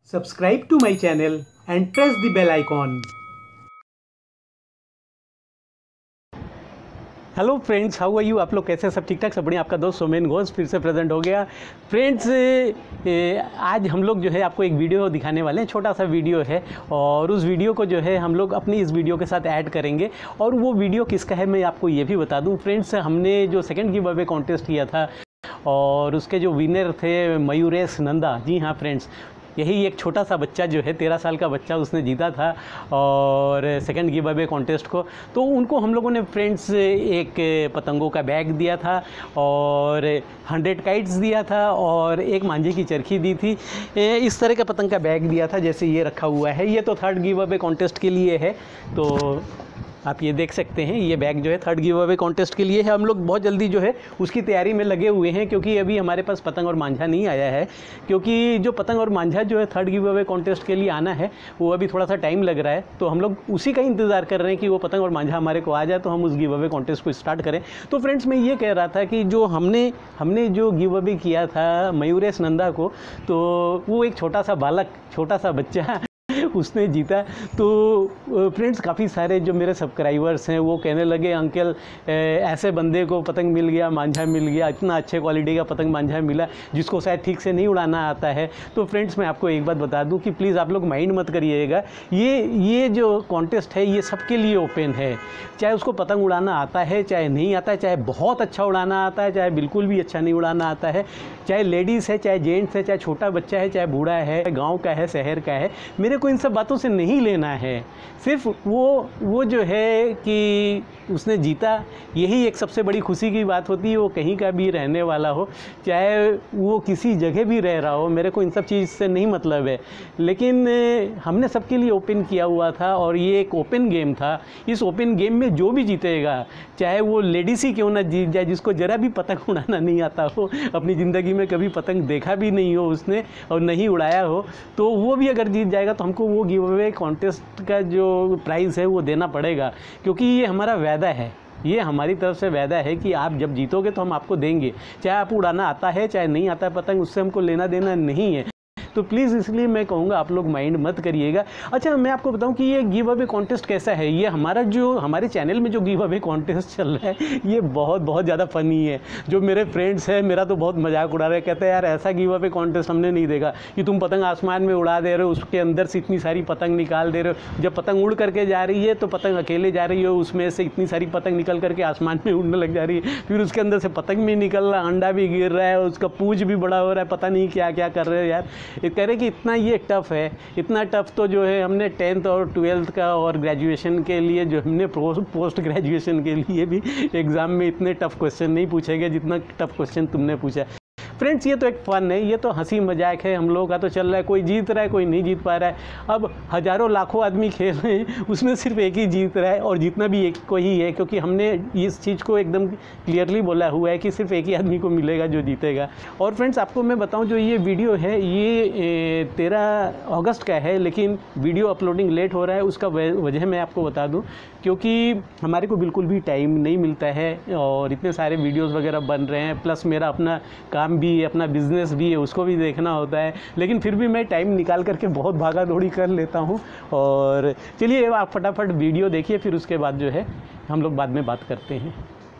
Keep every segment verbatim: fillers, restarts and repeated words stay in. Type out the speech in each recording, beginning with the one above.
Subscribe to my channel and press the bell icon. Hello friends, how are you. आप लोग कैसे, सब ठीक ठाक, सब बढ़िया। आपका दोस्त सोमेन घोष फिर से प्रेजेंट हो गया। फ्रेंड्स, आज हम लोग जो है आपको एक वीडियो दिखाने वाले हैं। छोटा सा वीडियो है और उस वीडियो को जो है हम लोग अपनी इस वीडियो के साथ ऐड करेंगे। और वो वीडियो किसका है मैं आपको ये भी बता दूं। फ्रेंड्स, हमने जो सेकंड गिव अवे कॉन्टेस्ट किया था और उसके जो विनर थे मयूरेश नंदा, जी हाँ फ्रेंड्स, यही एक छोटा सा बच्चा जो है तेरह साल का बच्चा, उसने जीता था और सेकंड गिव अवे कॉन्टेस्ट को। तो उनको हम लोगों ने फ्रेंड्स एक पतंगों का बैग दिया था और हंड्रेड काइट्स दिया था और एक मांझे की चरखी दी थी। इस तरह का पतंग का बैग दिया था जैसे ये रखा हुआ है। ये तो थर्ड गिव अवे कॉन्टेस्ट के लिए है, तो आप ये देख सकते हैं। ये बैग जो है थर्ड गिव अवे कॉन्टेस्ट के लिए है। हम लोग बहुत जल्दी जो है उसकी तैयारी में लगे हुए हैं, क्योंकि अभी हमारे पास पतंग और मांझा नहीं आया है। क्योंकि जो पतंग और मांझा जो है थर्ड गिव अवे कॉन्टेस्ट के लिए आना है, वो अभी थोड़ा सा टाइम लग रहा है। तो हम लोग उसी का इंतज़ार कर रहे हैं कि वो पतंग और मांझा हमारे को आ जाए तो हम उस गिव अवे कॉन्टेस्ट को स्टार्ट करें। तो फ्रेंड्स, मैं ये कह रहा था कि जो हमने हमने जो गिव अवे किया था मयूरेश नंदा को, तो वो एक छोटा सा बालक, छोटा सा बच्चा उसने जीता। तो फ्रेंड्स, काफ़ी सारे जो मेरे सब्सक्राइबर्स हैं वो कहने लगे, अंकल ऐसे बंदे को पतंग मिल गया, मांझा मिल गया, इतना अच्छे क्वालिटी का पतंग मांझा मिला जिसको शायद ठीक से नहीं उड़ाना आता है। तो फ्रेंड्स, मैं आपको एक बात बता दूं कि प्लीज़ आप लोग माइंड मत करिएगा। ये ये जो कॉन्टेस्ट है ये सबके लिए ओपन है। चाहे उसको पतंग उड़ाना आता है, चाहे नहीं आता है, चाहे बहुत अच्छा उड़ाना आता है, चाहे बिल्कुल भी अच्छा नहीं उड़ाना आता है, चाहे लेडीज़ है, चाहे जेंट्स है, चाहे छोटा बच्चा है, चाहे बूढ़ा है, गाँव का है, शहर का है। मेरे को इन सब बातों से नहीं लेना है। सिर्फ वो वो जो है कि उसने जीता, यही एक सबसे बड़ी खुशी की बात होती है। वो कहीं का भी रहने वाला हो, चाहे वो किसी जगह भी रह रहा हो, मेरे को इन सब चीज़ से नहीं मतलब है। लेकिन हमने सबके लिए ओपन किया हुआ था और ये एक ओपन गेम था। इस ओपन गेम में जो भी जीतेगा, चाहे वो लेडीज़ ही क्यों ना जीत जाए, जिसको ज़रा भी पतंग उड़ाना नहीं आता हो, अपनी ज़िंदगी में कभी पतंग देखा भी नहीं हो उसने और नहीं उड़ाया हो, तो वो भी अगर जीत जाएगा तो हमको वो गिव अवे कॉन्टेस्ट का जो प्राइज़ है वो देना पड़ेगा। क्योंकि ये हमारा वादा है, ये हमारी तरफ से वादा है कि आप जब जीतोगे तो हम आपको देंगे। चाहे आप उड़ाना आता है चाहे नहीं आता है पतंग, उससे हमको लेना देना नहीं है। तो प्लीज़ इसलिए मैं कहूँगा आप लोग माइंड मत करिएगा। अच्छा, मैं आपको बताऊँ कि ये गिव अवे कॉन्टेस्ट कैसा है। ये हमारा जो हमारे चैनल में जो गिव अवे कॉन्टेस्ट चल रहा है ये बहुत बहुत ज़्यादा फ़नी है। जो मेरे फ्रेंड्स हैं मेरा तो बहुत मजाक उड़ा रहे हैं, कहते हैं यार ऐसा गिव अवे कॉन्टेस्ट हमने नहीं देखा कि तुम पतंग आसमान में उड़ा दे रहे हो, उसके अंदर से इतनी सारी पतंग निकाल दे रहे हो। जब पतंग उड़ करके जा रही है तो पतंग अकेले जा रही हो, उसमें से इतनी सारी पतंग निकल करके आसमान में उड़ने लग जा रही है, फिर उसके अंदर से पतंग भी निकल रहा है, अंडा भी गिर रहा है, उसका पूंछ भी बड़ा हो रहा है, पता नहीं क्या क्या कर रहे हो यार। ये कह रहे कि इतना ये टफ़ है, इतना टफ़ तो जो है हमने टेंथ और ट्वेल्थ का और ग्रेजुएशन के लिए जो हमने पोस्ट ग्रेजुएशन के लिए भी एग्ज़ाम में इतने टफ़ क्वेश्चन नहीं पूछे गए जितना टफ़ क्वेश्चन तुमने पूछा। फ्रेंड्स, ये तो एक फ़न है, ये तो हंसी मजाक है, हम लोगों का तो चल रहा है। कोई जीत रहा है, कोई नहीं जीत पा रहा है। अब हज़ारों लाखों आदमी खेल रहे हैं, उसमें सिर्फ एक ही जीत रहा है और जीतना भी एक को ही है, क्योंकि हमने इस चीज़ को एकदम क्लियरली बोला हुआ है कि सिर्फ एक ही आदमी को मिलेगा जो जीतेगा। और फ्रेंड्स, आपको मैं बताऊं, जो ये वीडियो है ये तेरह अगस्त का है, लेकिन वीडियो अपलोडिंग लेट हो रहा है। उसका वजह मैं आपको बता दूँ, क्योंकि हमारे को बिल्कुल भी टाइम नहीं मिलता है और इतने सारे वीडियोज़ वगैरह बन रहे हैं, प्लस मेरा अपना काम भी, अपना बिजनेस भी है, उसको भी देखना होता है। लेकिन फिर भी मैं टाइम निकाल करके बहुत भागा दौड़ी कर लेता हूँ। और चलिए आप फटाफट वीडियो देखिए, फिर उसके बाद जो है हम लोग बाद में बात करते हैं।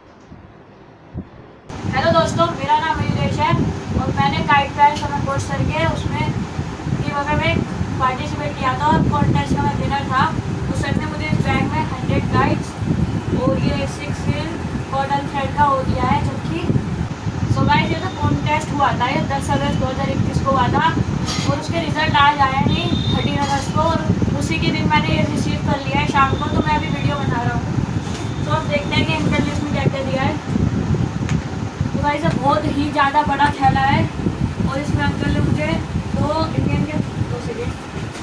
हेलो दोस्तों, मेरा नाम मयूरेश है और मैंने काइट ट्रायल समर कोर्स करके उसमें गिव अवे में पार्टिसिपेट किया था और कॉन्टेस्ट का मैं विनर था। उस सर ने मुझे इस बैग में हंड्रेड काइट्स और ये सिक्स कॉटन थ्रेड का हो दिया है चरखी। सो गाइस, ये तो कॉन्टेस्ट हुआ था, ये दस अगस्त दो हज़ार इक्कीस को हुआ था और उसके रिजल्ट आज आया नहीं थर्टीन अगस्त को, और उसी के दिन मैंने ये रिसीव कर लिया है शाम को। तो मैं अभी वीडियो बना रहा हूँ, तो अब देखते हैं कि अंकल ने इसमें क्या क्या दिया है। तो गाइस, ये बहुत ही ज़्यादा बड़ा थैला है और इसमें अंकल ने मुझे दो इंडियन के दो सेकेंड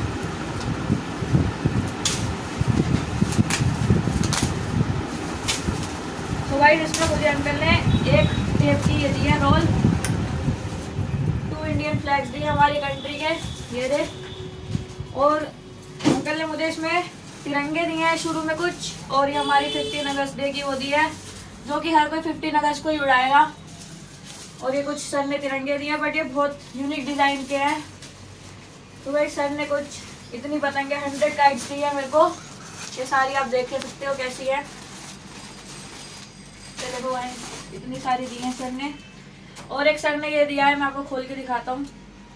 तो गाइस, इसमें मुझे अंकल ने एक टेप की ये दी है रोल, टू इंडियन फ्लैग्स दिए हमारी कंट्री के, ये दे। और अंकल ने मुझे इसमें तिरंगे दिए हैं शुरू में कुछ, और ये हमारी फिफ्टीन अगस्त डे की वो दी है, जो कि हर कोई फिफ्टीन अगस्त को ही उड़ाएगा। और ये कुछ सर ने तिरंगे दिए हैं, बट ये बहुत यूनिक डिज़ाइन के हैं। तो भाई सर ने कुछ इतनी पतंगे हंड्रेड काइट्स दी है मेरे को। ये सारी आप देख सकते हो कैसी है। चलो वो भाई इतनी सारी दी हैं सर ने। और एक सर ने ये दिया है, मैं आपको खोल के दिखाता हूँ।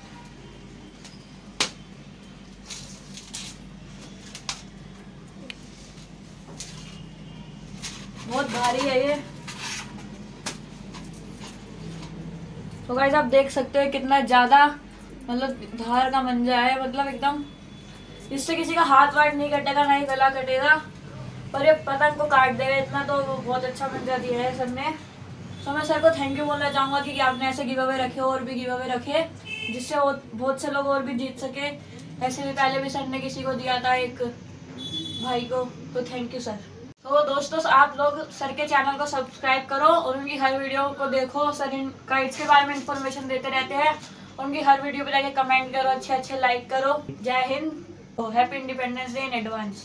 बहुत भारी है ये। तो गाइस आप देख सकते हो कितना ज्यादा मतलब धार का मंजा है, मतलब एकदम इससे किसी का हाथ वाट नहीं कटेगा, ना ही गला कटेगा, पर ये पतंग को काट देगा इतना। तो बहुत अच्छा मंजा दिया है सर ने। तो मैं सर को थैंक यू बोलना चाहूँगा कि, कि आपने ऐसे गिव अवे रखे और भी गिव अवे रखे जिससे बहुत से लोग और भी जीत सके। ऐसे भी पहले भी सर ने किसी को दिया था, एक भाई को। तो थैंक यू सर। तो दोस्तों आप लोग सर के चैनल को सब्सक्राइब करो और उनकी हर वीडियो को देखो। सर इन काइट्स के बारे में इंफॉर्मेशन देते रहते हैं। उनकी हर वीडियो पे जाके कमेंट करो, अच्छे अच्छे लाइक करो। जय हिंद, happy independence day in advance.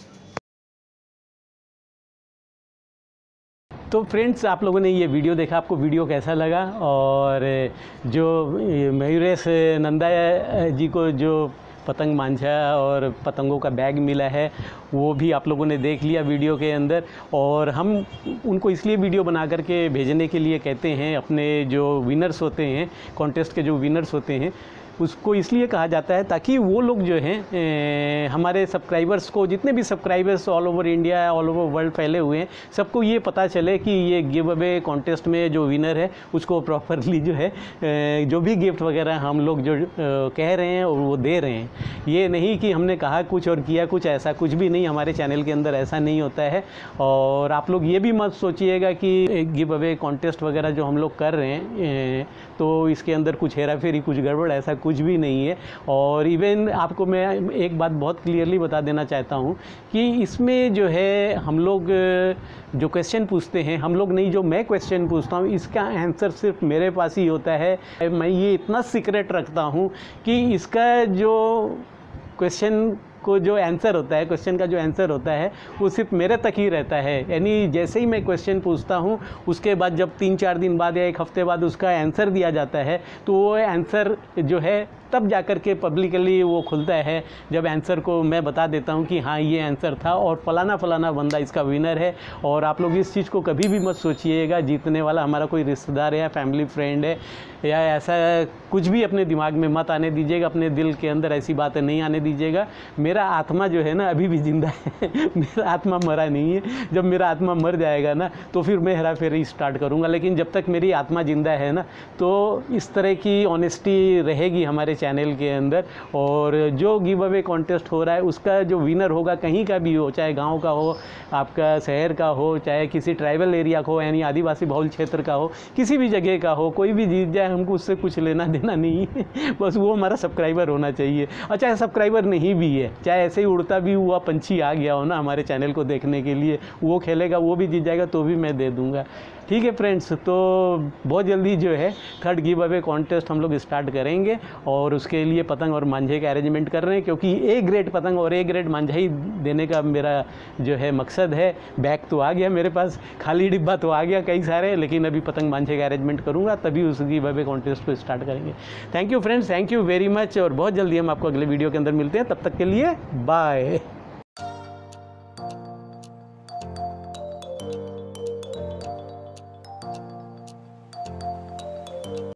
तो फ्रेंड्स आप लोगों ने ये वीडियो देखा, आपको वीडियो कैसा लगा? और जो मयूरेश नंदा जी को जो पतंग मांझा और पतंगों का बैग मिला है वो भी आप लोगों ने देख लिया वीडियो के अंदर। और हम उनको इसलिए वीडियो बना करके भेजने के लिए कहते हैं, अपने जो विनर्स होते हैं, कॉन्टेस्ट के जो विनर्स होते हैं उसको इसलिए कहा जाता है ताकि वो लोग जो हैं हमारे सब्सक्राइबर्स को, जितने भी subscribers all over India, all over world फैले हुए हैं, सबको ये पता चले कि ये गिव अवे कॉन्टेस्ट में जो विनर है उसको प्रॉपरली जो है जो भी गिफ्ट वगैरह हम लोग जो कह रहे हैं और वो दे रहे हैं। ये नहीं कि हमने कहा कुछ और किया कुछ, ऐसा कुछ भी नहीं। हमारे चैनल के अंदर ऐसा नहीं होता है। और आप लोग ये भी मत सोचिएगा कि गिव अवे कॉन्टेस्ट वगैरह जो हम लोग कर रहे हैं तो इसके अंदर कुछ हेरा फेरी, कुछ गड़बड़, ऐसा कुछ भी नहीं है। और इवन आपको मैं एक बात बहुत क्लियरली बता देना चाहता हूँ कि इसमें जो है हम लोग जो क्वेश्चन पूछते हैं, हम लोग नहीं, जो मैं क्वेश्चन पूछता हूँ इसका आंसर सिर्फ मेरे पास ही होता है। मैं ये इतना सीक्रेट रखता हूँ कि इसका जो क्वेश्चन को जो आंसर होता है, क्वेश्चन का जो आंसर होता है वो सिर्फ मेरे तक ही रहता है। यानी जैसे ही मैं क्वेश्चन पूछता हूँ उसके बाद जब तीन चार दिन बाद या एक हफ्ते बाद उसका आंसर दिया जाता है तो वो आंसर जो है तब जाकर के पब्लिकली वो खुलता है, जब आंसर को मैं बता देता हूँ कि हाँ ये आंसर था और फलाना फलाना बंदा इसका विनर है। और आप लोग इस चीज़ को कभी भी मत सोचिएगा जीतने वाला हमारा कोई रिश्तेदार है या फैमिली फ्रेंड है या ऐसा कुछ भी अपने दिमाग में मत आने दीजिएगा, अपने दिल के अंदर ऐसी बातें नहीं आने दीजिएगा। मेरा आत्मा जो है ना अभी भी जिंदा है मेरा आत्मा मरा नहीं है। जब मेरा आत्मा मर जाएगा ना तो फिर मैं हेरा फेरी स्टार्ट करूँगा, लेकिन जब तक मेरी आत्मा जिंदा है ना तो इस तरह की ऑनेस्टी रहेगी हमारे चैनल के अंदर। और जो गिव अवे कॉन्टेस्ट हो रहा है उसका जो विनर होगा कहीं का भी हो, चाहे गांव का हो, आपका शहर का हो, चाहे किसी ट्राइबल एरिया का हो, यानी आदिवासी बहुल क्षेत्र का हो, किसी भी जगह का हो, कोई भी जीत जाए हमको उससे कुछ लेना देना नहीं है। बस वो हमारा सब्सक्राइबर होना चाहिए। और चाहे सब्सक्राइबर नहीं भी है, चाहे ऐसे ही उड़ता भी हुआ पंछी आ गया हो ना हमारे चैनल को देखने के लिए, वो खेलेगा, वो भी जीत जाएगा तो भी मैं दे दूँगा। ठीक है फ्रेंड्स, तो बहुत जल्दी जो है थर्ड गिव अवे कॉन्टेस्ट हम लोग स्टार्ट करेंगे और उसके लिए पतंग और मांझे का अरेंजमेंट कर रहे हैं, क्योंकि ए ग्रेड पतंग और ए ग्रेड मांझा ही देने का मेरा जो है मकसद है। बैग तो आ गया मेरे पास, खाली डिब्बा तो आ गया कई सारे, लेकिन अभी पतंग मांझे का अरेंजमेंट करूँगा तभी उस गिव अवे कॉन्टेस्ट को स्टार्ट करेंगे। Thank you friends, thank you very much. और बहुत जल्दी हम आपको अगले वीडियो के अंदर मिलते हैं, तब तक के लिए बाय।